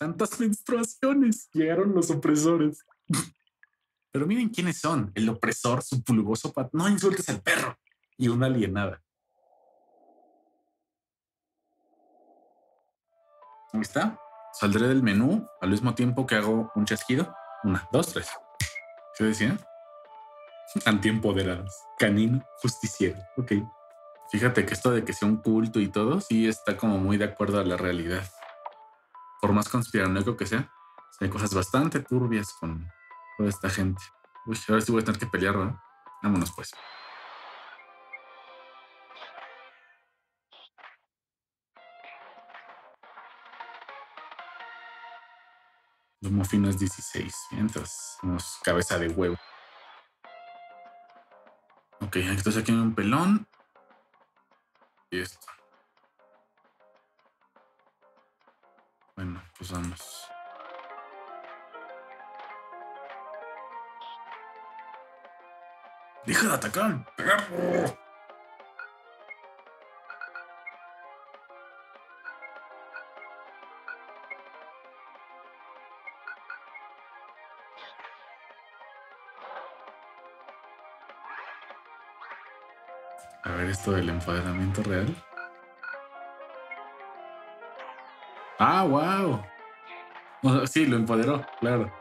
Tantas menstruaciones. Llegaron los opresores. Pero miren quiénes son. El opresor, su pulgoso pat. No insultes al perro. Y una alienada. Ahí está. Saldré del menú al mismo tiempo que hago un chasquido. Una, dos, tres. ¿Qué decía? Antiempoderados. Canino, justiciero. Ok. Fíjate que esto de que sea un culto y todo, sí está como muy de acuerdo a la realidad. Por más conspiranoico que sea, hay cosas bastante turbias con toda esta gente. Uy, ahora sí voy a tener que pelear, ¿no? Vámonos pues. Los mofinos 16. Entonces, unos cabeza de huevo. Ok, entonces aquí hay un pelón. Y esto. Bueno, pues vamos. ¡Deja de atacar, perro! A ver esto del empoderamiento real. ¡Ah, wow! O sea, sí, lo empoderó, claro.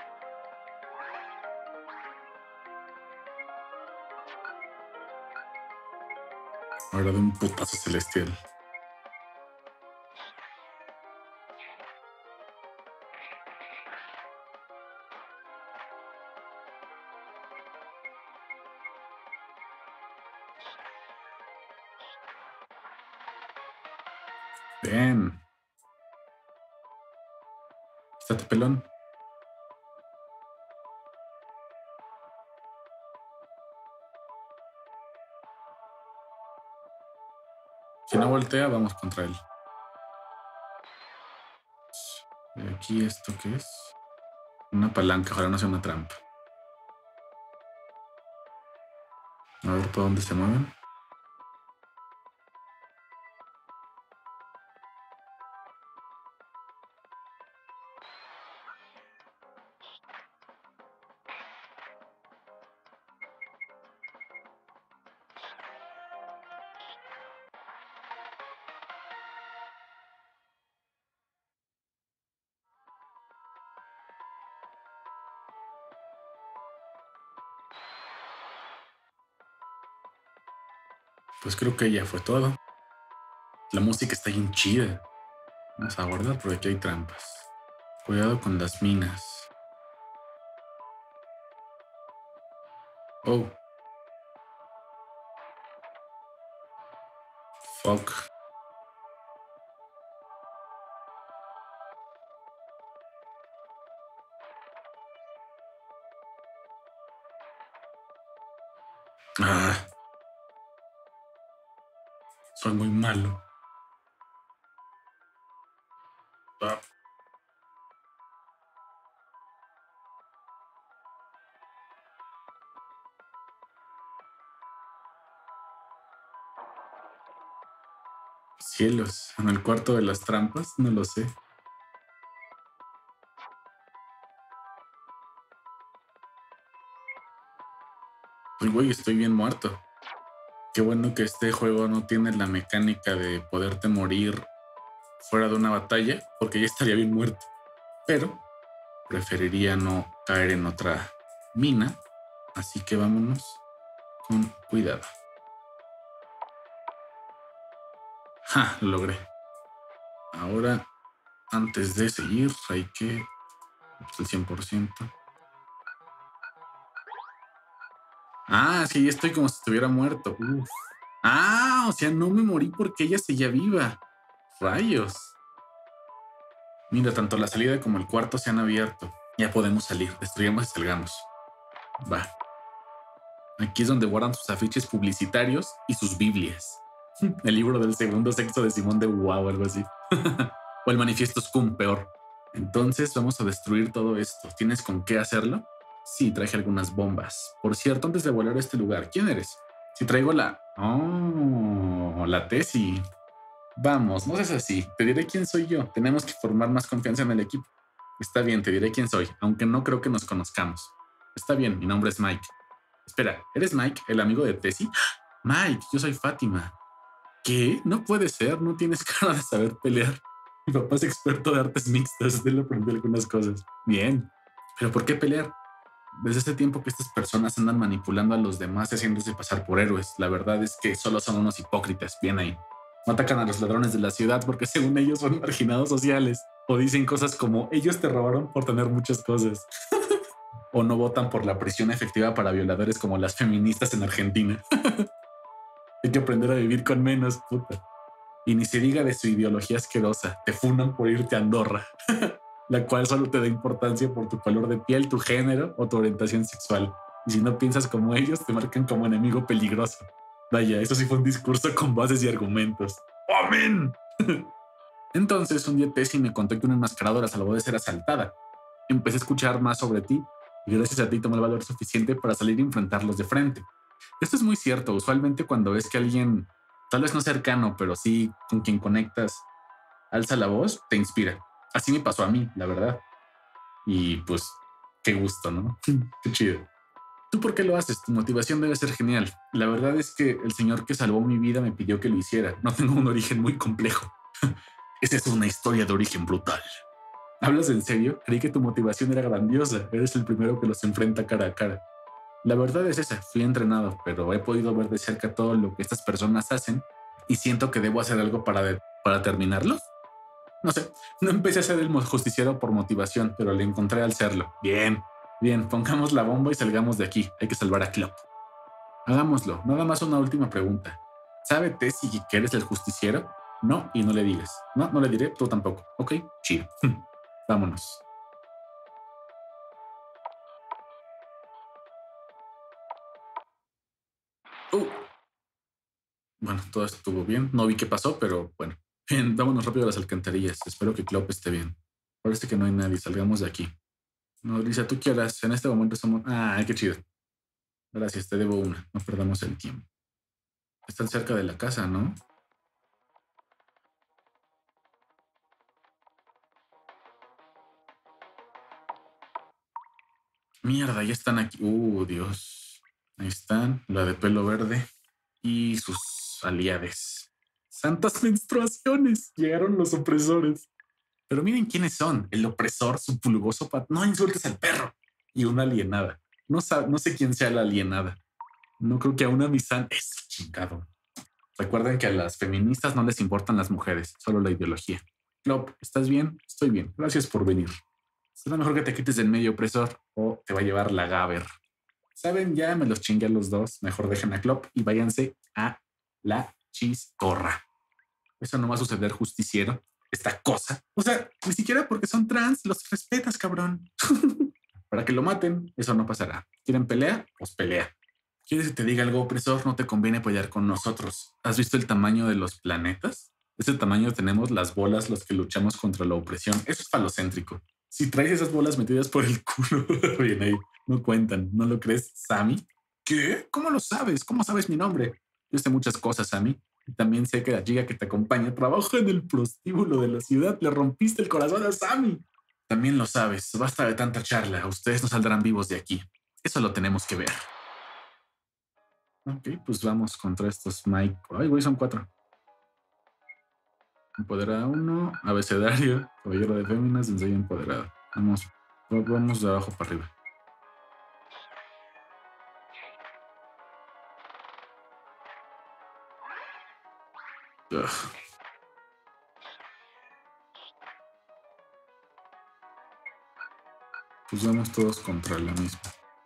Ahora de un putazo celestial. Bien. Estate pelón. Si no voltea, vamos contra él. ¿Y aquí esto qué es? Una palanca, ojalá no sea una trampa. A ver por dónde se mueven. Pues creo que ya fue todo. La música está bien chida. Vamos a guardar porque aquí hay trampas. Cuidado con las minas. Oh. Fuck. Ah. Soy muy malo. Ah. Cielos. En el cuarto de las trampas, no lo sé. Pues güey, estoy bien muerto. Qué bueno que este juego no tiene la mecánica de poderte morir fuera de una batalla, porque ya estaría bien muerto. Pero preferiría no caer en otra mina, así que vámonos con cuidado. ¡Ja! Lo logré. Ahora, antes de seguir, hay que... el 100%. Ah, sí, estoy como si estuviera muerto. Uf. Ah, o sea, no me morí porque ella seguía viva. Rayos. Mira, tanto la salida como el cuarto se han abierto. Ya podemos salir. Destruyamos y salgamos. Va. Aquí es donde guardan sus afiches publicitarios y sus Biblias. El libro del segundo sexo de Simón de Wow, algo así. O el manifiesto Scum, peor. Entonces vamos a destruir todo esto. ¿Tienes con qué hacerlo? Sí, traje algunas bombas. Por cierto, antes de volar a este lugar, ¿quién eres? Si traigo la... Oh, la tesis. Vamos, no seas así. Te diré quién soy yo. Tenemos que formar más confianza en el equipo. Está bien, te diré quién soy, aunque no creo que nos conozcamos. Está bien, mi nombre es Mike. Espera, ¿eres Mike, el amigo de Tessie? Mike, yo soy Fátima. ¿Qué? No puede ser, no tienes cara de saber pelear. Mi papá es experto de artes mixtas, de él aprendí algunas cosas. Bien, pero ¿por qué pelear? Desde hace tiempo que estas personas andan manipulando a los demás y haciéndose pasar por héroes. La verdad es que solo son unos hipócritas. Bien ahí. No atacan a los ladrones de la ciudad porque según ellos son marginados sociales. O dicen cosas como ellos te robaron por tener muchas cosas. O no votan por la prisión efectiva para violadores como las feministas en Argentina. Hay que aprender a vivir con menos, puta. Y ni se diga de su ideología asquerosa. Te funan por irte a Andorra. La cual solo te da importancia por tu color de piel, tu género o tu orientación sexual. Y si no piensas como ellos, te marcan como enemigo peligroso. Vaya, eso sí fue un discurso con bases y argumentos. ¡Amén! Entonces, un día Tessie me contó que una enmascaradora salvó de ser asaltada. Empecé a escuchar más sobre ti y gracias a ti tomé el valor suficiente para salir y enfrentarlos de frente. Esto es muy cierto. Usualmente cuando ves que alguien, tal vez no cercano, pero sí con quien conectas, alza la voz, te inspira. Así me pasó a mí, la verdad. Y pues, qué gusto, ¿no? Qué chido. ¿Tú por qué lo haces? Tu motivación debe ser genial. La verdad es que el señor que salvó mi vida me pidió que lo hiciera. No tengo un origen muy complejo. Esa es una historia de origen brutal. ¿Hablas en serio? Creí que tu motivación era grandiosa. Eres el primero que los enfrenta cara a cara. La verdad es esa, fui entrenado, pero he podido ver de cerca todo lo que estas personas hacen y siento que debo hacer algo para terminarlo. No sé, no empecé a ser el justiciero por motivación, pero le encontré al serlo. Bien, bien, pongamos la bomba y salgamos de aquí. Hay que salvar a Klopp. Hagámoslo. Nada más una última pregunta. ¿Sabe Tessie que eres el justiciero? No, y no le digas. No, no le diré, tú tampoco. Ok, chido. Vámonos. Uh, bueno, todo estuvo bien. No vi qué pasó, pero bueno. Bien, vámonos rápido a las alcantarillas. Espero que Klopp esté bien. Parece que no hay nadie. Salgamos de aquí. No, Lisa, tú quieras. En este momento estamos... Ah, qué chido. Gracias, te debo una. No perdamos el tiempo. Están cerca de la casa, ¿no? Mierda, ya están aquí. Dios. Ahí están, la de pelo verde y sus aliades. ¡Santas menstruaciones! Llegaron los opresores. Pero miren quiénes son. El opresor, su pulgoso pat... No insultes al perro. Y una alienada. No sé quién sea la alienada. No creo que a una misán... Es chingado. Recuerden que a las feministas no les importan las mujeres, solo la ideología. Klopp, ¿estás bien? Estoy bien. Gracias por venir. Será mejor que te quites del medio, opresor, o te va a llevar la Gaber. ¿Saben? Ya me los chingué a los dos. Mejor dejen a Klopp y váyanse a la chistorra. Eso no va a suceder, justiciero. Esta cosa. O sea, ni siquiera porque son trans los respetas, cabrón. Para que lo maten, eso no pasará. ¿Quieren pelea? Pues pelea. ¿Quieres que te diga algo, opresor? No te conviene pelear con nosotros. ¿Has visto el tamaño de los planetas? De ese tamaño tenemos las bolas los que luchamos contra la opresión. Eso es falocéntrico. Si traes esas bolas metidas por el culo, bien ahí, no cuentan. ¿No lo crees, Sammy? ¿Qué? ¿Cómo lo sabes? ¿Cómo sabes mi nombre? Yo sé muchas cosas, Sammy. Y también sé que la chica que te acompaña trabaja en el prostíbulo de la ciudad. Le rompiste el corazón a Sammy. También lo sabes. Basta de tanta charla. Ustedes no saldrán vivos de aquí. Eso lo tenemos que ver. Ok, pues vamos contra estos Mike. Ay, güey, son 4. Empoderada 1, abecedario, caballero de féminas, ensayo empoderado. Vamos de abajo para arriba. Ugh. Pues vamos todos contra la misma.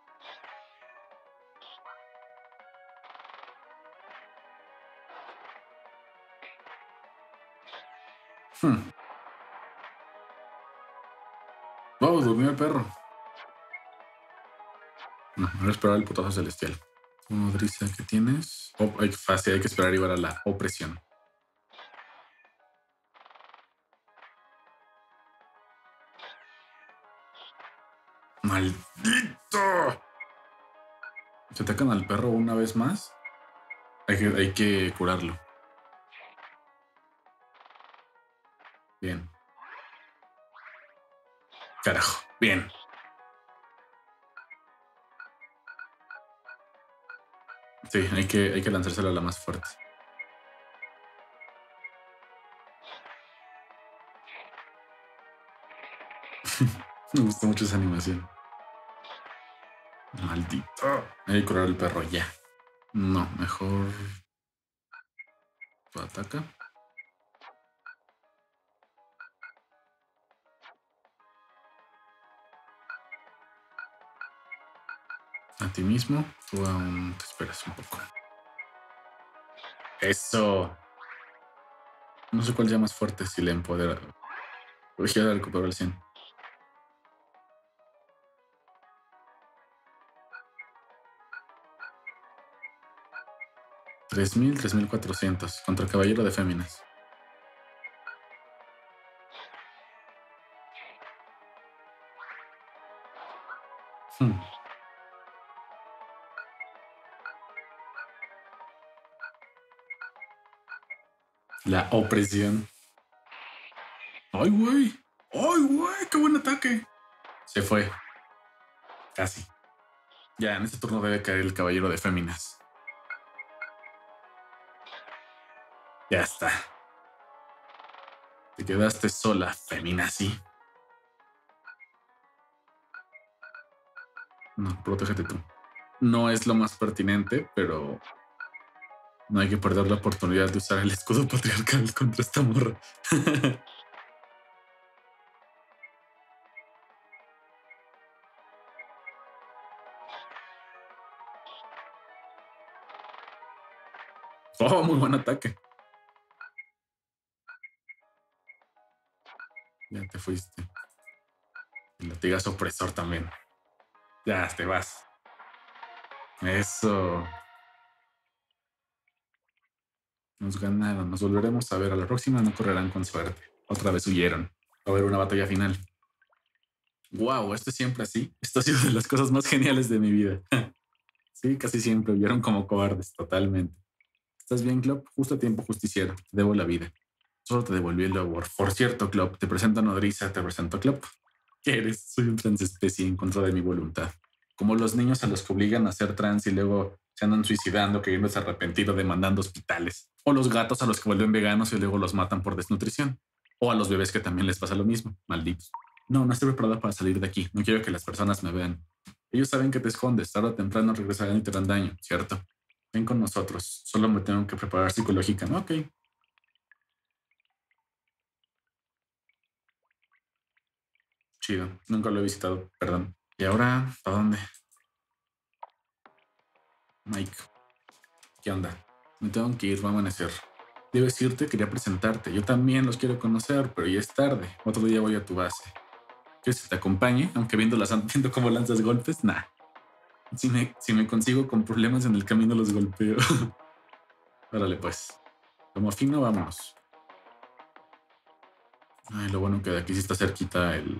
Vamos, durmió el perro. No, voy a esperar el putazo celestial. Nodriza, ¿qué tienes? Hay que esperar igual a la opresión. ¡Maldito! ¿Se atacan al perro una vez más? Hay que curarlo. Bien. Carajo. Bien. Sí, hay que lanzársela a la más fuerte. Me gusta mucho esa animación. Maldito. Hay que curar al perro ya. No, mejor... ¿Tú ataca? A ti mismo. Tú aún te esperas un poco. Eso. No sé cuál sea más fuerte, si le empodera. Voy a recuperar el 100. 3000, 3400 contra el Caballero de Féminas. La opresión. ¡Ay, güey! ¡Ay, güey! ¡Qué buen ataque! Se fue. Casi. Ya, en este turno debe caer el Caballero de Féminas. Ya está. Te quedaste sola, feminazi. No, protégete tú. No es lo más pertinente, pero no hay que perder la oportunidad de usar el escudo patriarcal contra esta morra. Oh, muy buen ataque. Ya te fuiste. El latigazo opresor también. Ya te vas. Eso. Nos ganaron. Nos volveremos a ver. A la próxima no correrán con suerte. Otra vez huyeron. Va a haber una batalla final. Wow, esto es siempre así. Esto ha sido de las cosas más geniales de mi vida. Sí, casi siempre huyeron como cobardes, totalmente. ¿Estás bien, Club? Justo a tiempo, justiciero. Te debo la vida. Solo te devolví el labor. Por cierto, Club, te presento a Nodriza, te presento a Club. ¿Qué eres? Soy un transespecie en contra de mi voluntad. Como los niños a los que obligan a ser trans y luego se andan suicidando, queriéndose arrepentir o demandando hospitales. O los gatos a los que vuelven veganos y luego los matan por desnutrición. O a los bebés que también les pasa lo mismo. Malditos. No estoy preparado para salir de aquí. No quiero que las personas me vean. Ellos saben que te escondes. Tarde o temprano regresarán y te harán daño, ¿cierto? Ven con nosotros. Solo me tengo que preparar psicológicamente. Ok. Chido. Nunca lo he visitado. Perdón. ¿Y ahora? ¿Para dónde? Mike. ¿Qué onda? Me tengo que ir. Va a amanecer. Debo decirte, quería presentarte. Yo también los quiero conocer, pero ya es tarde. Otro día voy a tu base. ¿Quieres que te acompañe? Aunque viendo cómo lanzas golpes, nah. Si me consigo con problemas en el camino, los golpeo. Órale, pues. Como fino, vámonos. Ay, lo bueno que de aquí sí está cerquita el...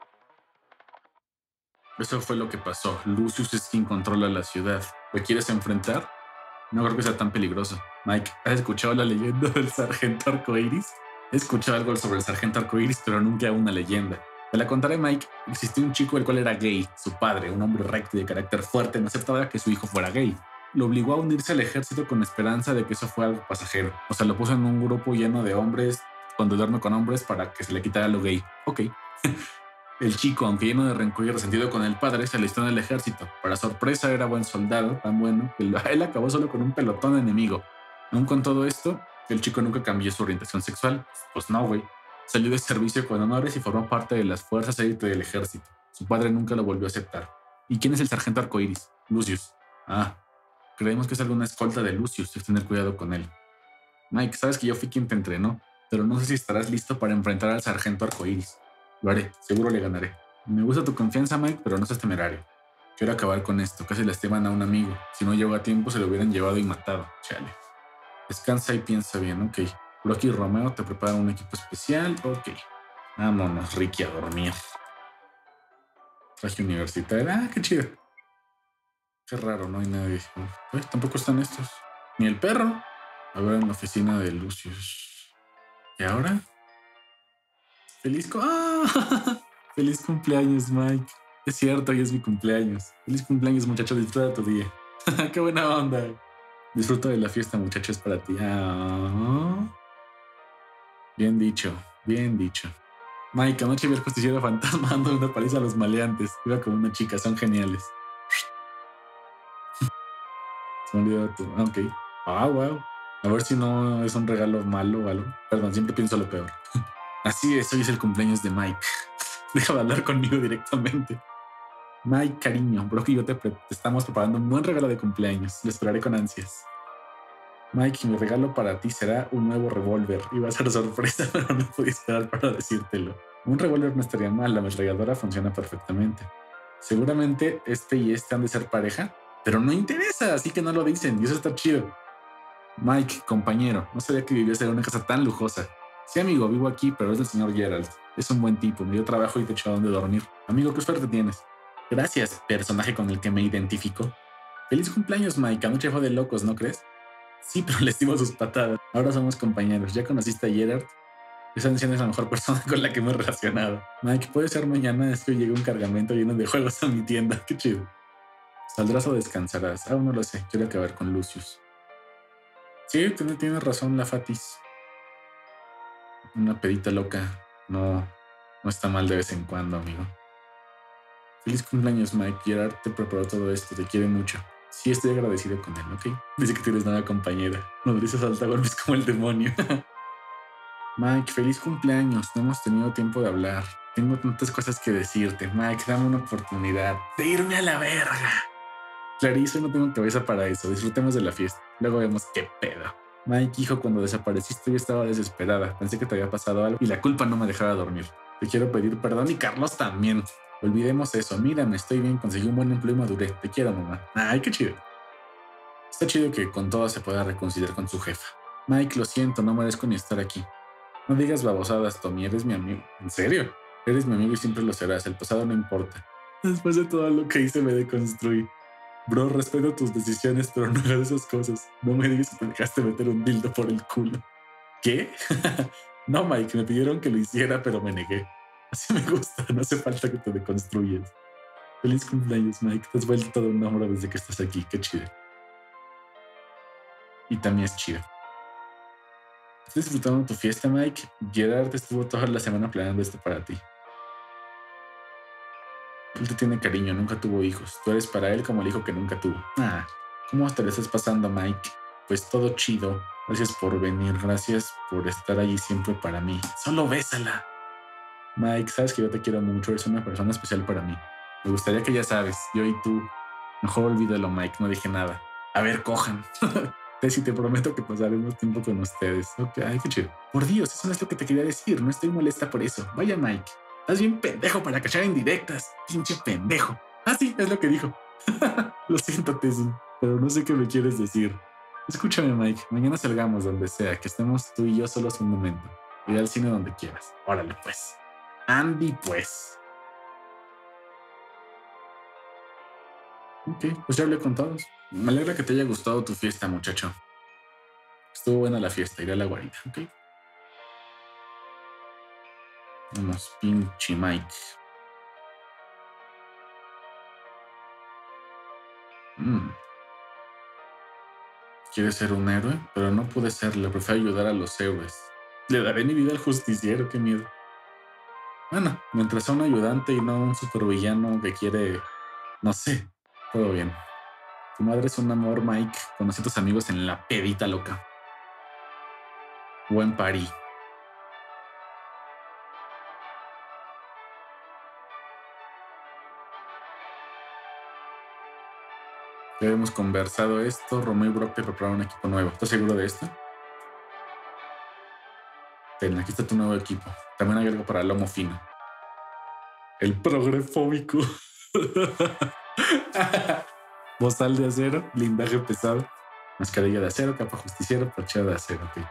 Eso fue lo que pasó. Lucius es quien controla la ciudad. ¿Lo quieres enfrentar? No creo que sea tan peligroso. Mike, ¿has escuchado la leyenda del sargento arcoiris? He escuchado algo sobre el sargento arcoiris, pero nunca una leyenda. Te la contaré, Mike. Existía un chico el cual era gay. Su padre, un hombre recto y de carácter fuerte, no aceptaba que su hijo fuera gay. Lo obligó a unirse al ejército con esperanza de que eso fuera algo pasajero. O sea, lo puso en un grupo lleno de hombres, cuando duerme con hombres, para que se le quitara lo gay. Ok. El chico, aunque lleno de rencor y resentido con el padre, se alistó en el ejército. Para sorpresa, era buen soldado, tan bueno que él acabó solo con un pelotón enemigo. Aún con todo esto, el chico nunca cambió su orientación sexual. Pues no, güey. Salió de servicio con honores y formó parte de las fuerzas élite del ejército. Su padre nunca lo volvió a aceptar. ¿Y quién es el sargento arcoiris? Lucius. Ah, creemos que es alguna escolta de Lucius, hay que tener cuidado con él. Mike, sabes que yo fui quien te entrenó, pero no sé si estarás listo para enfrentar al sargento arcoiris. Lo haré, seguro le ganaré. Me gusta tu confianza, Mike, pero no seas temerario. Quiero acabar con esto, casi lastiman a un amigo. Si no llegó a tiempo, se lo hubieran llevado y matado. Chale. Descansa y piensa bien, ok. Rocky y Romeo te preparan un equipo especial, ok. Vámonos, Ricky, a dormir. Traje universitario, qué chido. Qué raro, no hay nadie. Tampoco están estos. Ni el perro. A ver, en la oficina de Lucius. ¿Y ahora? ¡Ah! Feliz cumpleaños, Mike. Es cierto, hoy es mi cumpleaños. Feliz cumpleaños, muchacho. Disfruta tu día. ¡Qué buena onda! Disfruta de la fiesta, muchacho. Es para ti. Bien dicho, bien dicho. Mike, anoche vi al justiciero fantasma dando una paliza a los maleantes. Iba como una chica, son geniales. Se me olvidó tu. Ok. Wow. A ver si no es un regalo malo o algo. Perdón, siempre pienso lo peor. Así es, hoy es el cumpleaños de Mike. Deja de hablar conmigo directamente. Mike, cariño, Brock y yo te estamos preparando un buen regalo de cumpleaños. Lo esperaré con ansias. Mike, mi regalo para ti será un nuevo revólver. Iba a ser sorpresa, pero no pude esperar para decírtelo. Un revólver no estaría mal, la ametralladora funciona perfectamente. Seguramente este y este han de ser pareja, pero no interesa, así que no lo dicen y eso está chido. Mike, compañero, no sabía que vivías en una casa tan lujosa. Sí, amigo, vivo aquí, pero es del señor Gerald. Es un buen tipo, me dio trabajo y techo a donde dormir. Amigo, ¿qué suerte tienes? Gracias, personaje con el que me identifico. Feliz cumpleaños, Mike. Anoche fue de locos, ¿no crees? Sí, pero le estimo sus patadas. Ahora somos compañeros. ¿Ya conociste a Gerard? Esa anciana es la mejor persona con la que me he relacionado. Mike, puede ser mañana, es que llegue un cargamento lleno de juegos a mi tienda. Qué chido. ¿Saldrás o descansarás? Aún no lo sé. Quiero acabar con Lucius. Sí, tienes razón, la Fatis. Una pedita loca. No está mal de vez en cuando, amigo. Feliz cumpleaños, Mike. Gerard te preparó todo esto. Te quiere mucho. Sí, estoy agradecido con él, ¿ok? Dice que tienes nueva compañera. Nodriza salta golpes como el demonio. Mike, feliz cumpleaños. No hemos tenido tiempo de hablar. Tengo tantas cosas que decirte. Mike, dame una oportunidad de irme a la verga. Clarice, no tengo cabeza para eso. Disfrutemos de la fiesta. Luego vemos qué pedo. Mike, hijo, cuando desapareciste yo estaba desesperada. Pensé que te había pasado algo y la culpa no me dejaba dormir. Te quiero pedir perdón y Carlos también. Olvidemos eso. Mírame, estoy bien. Conseguí un buen empleo y maduré. Te quiero, mamá. Ay, qué chido. Está chido que con todo se pueda reconciliar con su jefa. Mike, lo siento, no merezco ni estar aquí. No digas babosadas, Tommy. Eres mi amigo. ¿En serio? Eres mi amigo y siempre lo serás. El pasado no importa. Después de todo lo que hice me deconstruí. Bro, respeto tus decisiones, pero no hagas esas cosas. No me digas que te dejaste meter un dildo por el culo. ¿Qué? No, Mike, me pidieron que lo hiciera, pero me negué. Así me gusta, no hace falta que te deconstruyas. Feliz cumpleaños, Mike. Te has vuelto todo un hombre desde que estás aquí. Qué chido. Y también es chido. ¿Estás disfrutando tu fiesta, Mike? Gerard estuvo toda la semana planeando esto para ti. Él te tiene cariño, nunca tuvo hijos. Tú eres para él como el hijo que nunca tuvo. ¿Cómo te lo estás pasando, Mike? Pues todo chido. Gracias por venir, gracias por estar allí siempre para mí. Solo bésala. Mike, sabes que yo te quiero mucho, eres una persona especial para mí. Me gustaría que ya sabes, yo y tú. Mejor olvídalo, Mike, no dije nada. A ver, cojan. Tessy, te prometo que pasaremos tiempo con ustedes. Ok, ay, qué chido. Por Dios, eso no es lo que te quería decir, no estoy molesta por eso. Vaya, Mike. Estás bien pendejo para cachar indirectas. Pinche pendejo. Sí, es lo que dijo. Lo siento, Tessy, pero no sé qué me quieres decir. Escúchame, Mike. Mañana salgamos donde sea, que estemos tú y yo solos un momento. Ir al cine donde quieras. Órale, pues. Andy, pues. Ok, pues ya hablé con todos. Me alegra que te haya gustado tu fiesta, muchacho. Estuvo buena la fiesta, iré a la guarida, ok. Vamos, pinche Mike. Quiere ser un héroe, pero no pude serlo. Prefiero ayudar a los héroes. Le daré mi vida al justiciero, qué miedo. Bueno, mientras sea un ayudante y no un supervillano que quiere, no sé, todo bien. Tu madre es un amor, Mike. Conocí a tus amigos en la pedita loca. Buen party. Ya hemos conversado esto. Romeo y Brock te prepararon un equipo nuevo. ¿Estás seguro de esto? Ten, aquí está tu nuevo equipo. También hay algo para el lomo fino. El progrefóbico. Bozal de acero, blindaje pesado, mascarilla de acero, capa justiciero, parcheo de acero. Okay.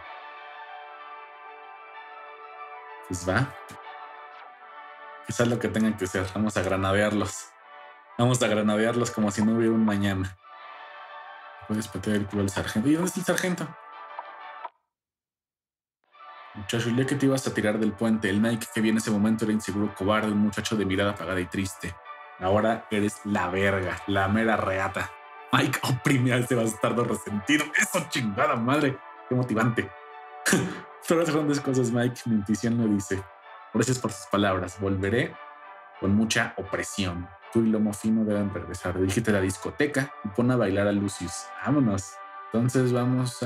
Pues va. Quizás lo que tengan que hacer. Vamos a granadearlos. Vamos a granadearlos como si no hubiera un mañana. Puedes patear el culo al sargento. ¿Y dónde está el sargento? Muchacho, el día que te ibas a tirar del puente, el Mike que vi en ese momento era inseguro, cobarde, un muchacho de mirada apagada y triste. Ahora eres la verga, la mera reata. Mike oprime a ese bastardo resentido. Eso, chingada madre. Qué motivante. Pero las grandes cosas, Mike. Mi intuición lo dice. Gracias por sus palabras. Volveré con mucha opresión. Tú y Lomo Fino deben regresar. Dirígete a la discoteca y pon a bailar a Lucius. Vámonos. Entonces vamos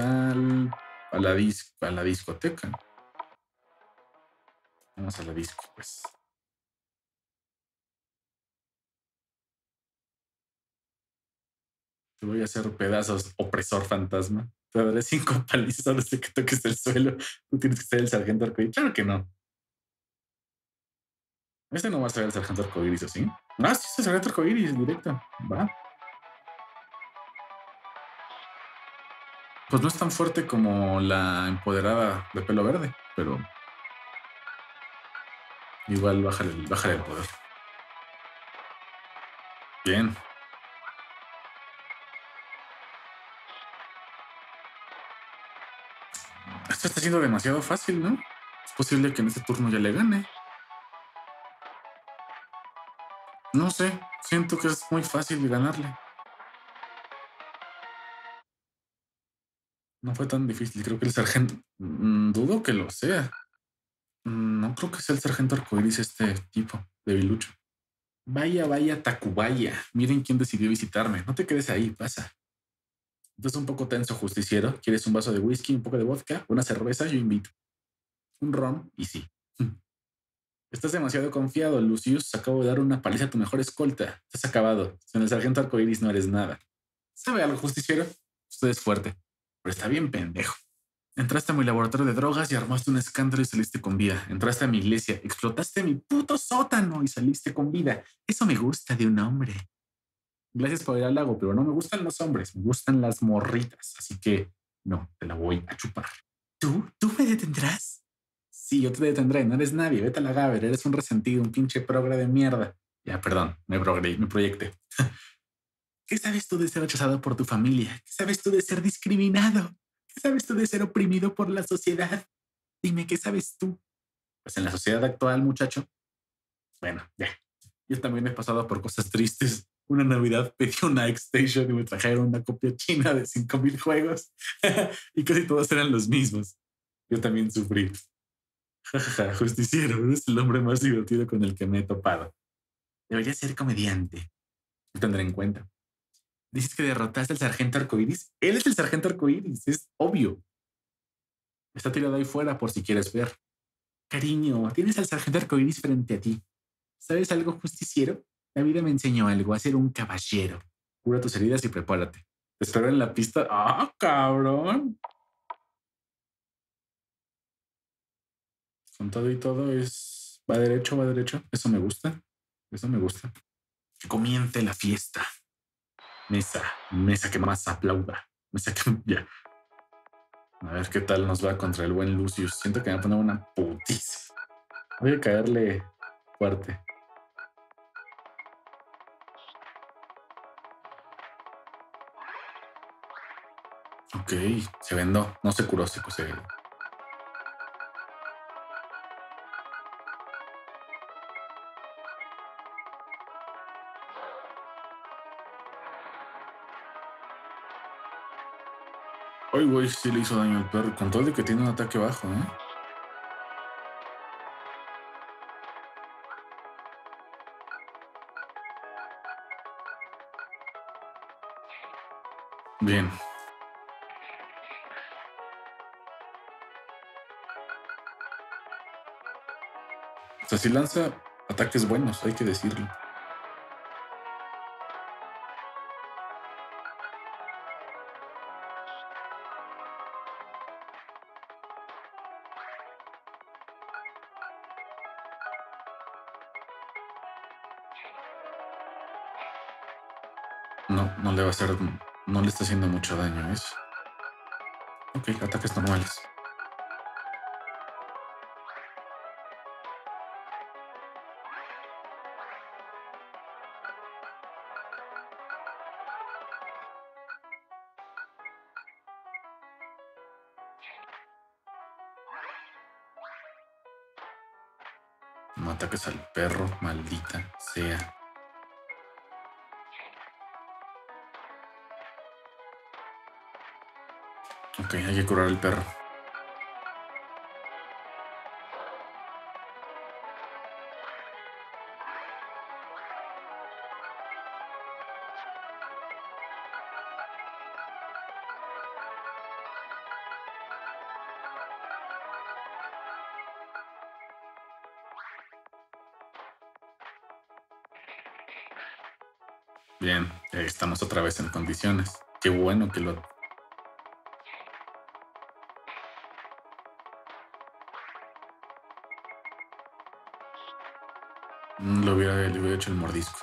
a la discoteca. Vamos a la disco, pues. Te voy a hacer pedazos, opresor fantasma. Te daré 5 palizas desde que toques el suelo. Tú tienes que ser el sargento arcoíris. Claro que no. Este no va a ser el sargento arcoíris, ¿o sí? Ah, sí, es el sargento arcoíris, directo. Va. Pues no es tan fuerte como la empoderada de pelo verde, pero igual bájale el poder. Bien. Esto está siendo demasiado fácil, ¿no? Es posible que en este turno ya le gane. No sé, siento que es muy fácil de ganarle. No fue tan difícil. Creo que el sargento... dudo que lo sea. No creo que sea el sargento arcoíris este tipo, de Bilucho. Vaya, vaya, Tacubaya. Miren quién decidió visitarme. No te quedes ahí, pasa. Estás un poco tenso, justiciero. ¿Quieres un vaso de whisky, un poco de vodka, una cerveza? Yo invito. Un ron y sí. Estás demasiado confiado, Lucius. Acabo de dar una paliza a tu mejor escolta. Estás acabado. Sin el sargento arcoíris no eres nada. ¿Sabe algo, justiciero? Usted es fuerte, pero está bien pendejo. Entraste a mi laboratorio de drogas y armaste un escándalo y saliste con vida. Entraste a mi iglesia, explotaste mi puto sótano y saliste con vida. Eso me gusta de un hombre. Gracias por ir al lago, pero no me gustan los hombres, me gustan las morritas. Así que no, te la voy a chupar. ¿Tú me detendrás? Sí, yo te detendré, no eres nadie. Vete a la Gaber, eres un resentido, un pinche progre de mierda. Ya, perdón, me proyecté. ¿Qué sabes tú de ser rechazado por tu familia? ¿Qué sabes tú de ser discriminado? ¿Qué sabes tú de ser oprimido por la sociedad? Dime, ¿qué sabes tú? Pues en la sociedad actual, muchacho. Bueno, ya. Yo también he pasado por cosas tristes. Una Navidad pedí una X-Station y me trajeron una copia china de 5,000 juegos y casi todos eran los mismos. Yo también sufrí. Jajaja, justiciero, eres el hombre más divertido con el que me he topado. Debería ser comediante. Lo tendré en cuenta. Dices que derrotaste al sargento arcoíris. Él es el sargento arcoíris, es obvio. Está tirado ahí fuera por si quieres ver. Cariño, tienes al sargento arcoíris frente a ti. ¿Sabes algo, justiciero? La vida me enseñó algo, a ser un caballero. Cura tus heridas y prepárate. Te espero en la pista. ¡Ah, cabrón! Con todo y todo es... Va derecho, va derecho. Eso me gusta. Eso me gusta. Que comience la fiesta. Mesa que más aplauda. Mesa que... Ya. A ver qué tal nos va contra el buen Lucius. Siento que me va a poner una putiza. Voy a caerle fuerte. Ok, se vendó. No se curó, se curó. Ay, güey, sí le hizo daño al perro. Con todo de que tiene un ataque bajo, ¿eh? Bien. O sea, si lanza ataques buenos, hay que decirlo. No, no le va a hacer... No le está haciendo mucho daño a eso. Ok, ataques normales. ataques al perro, maldita sea. Ok, hay que curar al perro. Bien, estamos otra vez en condiciones. Qué bueno que lo... le hubiera hecho el mordisco.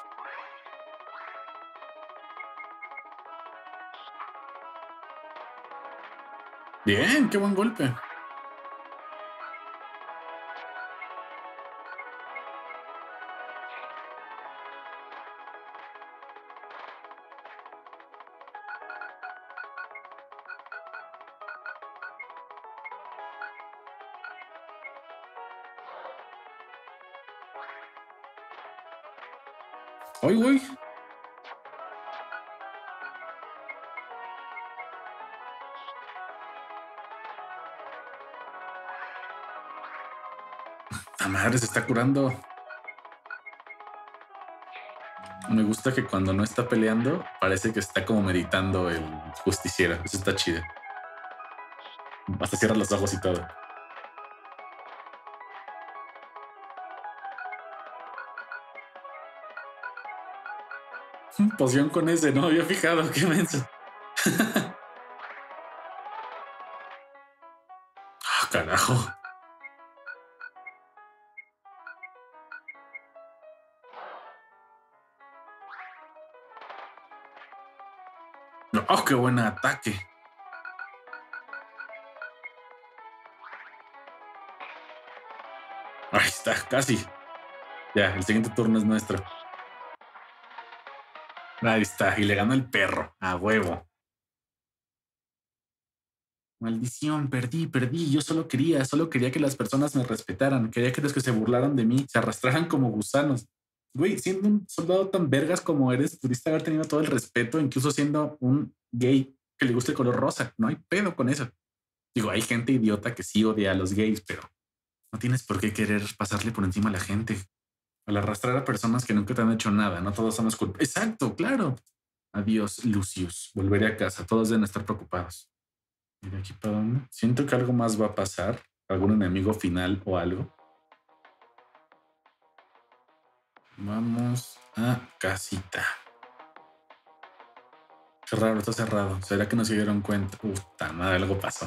Bien, qué buen golpe. ¡Ay, güey! La madre se está curando. Me gusta que cuando no está peleando, parece que está como meditando el justiciero. Eso está chido. Hasta cierra los ojos y todo. Poción con ese, no había fijado, qué menso. Ah, carajo. Oh, qué buen ataque. Ahí está, casi. Ya, el siguiente turno es nuestro. Ahí está, y le ganó el perro, a huevo. Maldición, perdí. Yo solo quería que las personas me respetaran. Quería que los que se burlaran de mí se arrastraran como gusanos. Güey, siendo un soldado tan vergas como eres, pudiste haber tenido todo el respeto, incluso siendo un gay que le guste el color rosa. No hay pedo con eso. Digo, hay gente idiota que sí odia a los gays, pero no tienes por qué querer pasarle por encima a la gente. Al arrastrar a personas que nunca te han hecho nada, no todos somos culpables. Exacto, claro. Adiós, Lucius. Volveré a casa. Todos deben estar preocupados. ¿Y de aquí para dónde? Siento que algo más va a pasar. ¿Algún enemigo final o algo? Vamos a casita. Qué raro, está cerrado. ¿Será que no se dieron cuenta? Puta madre, algo pasó.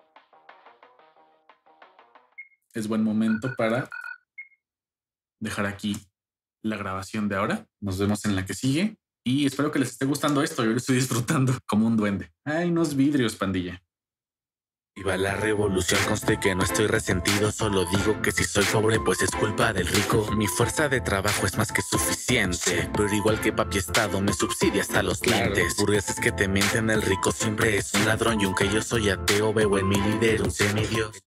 Es buen momento para dejar aquí la grabación de ahora. Nos vemos en la que sigue. Y espero que les esté gustando esto. Yo lo estoy disfrutando como un duende. Hay unos vidrios, pandilla. Viva la revolución, conste que no estoy resentido. Solo digo que si soy pobre pues es culpa del rico. Mi fuerza de trabajo es más que suficiente, pero igual que papi Estado me subsidia hasta los dientes. Burgueses que te mienten, el rico siempre es un ladrón. Y aunque yo soy ateo, veo en mi líder un semidios.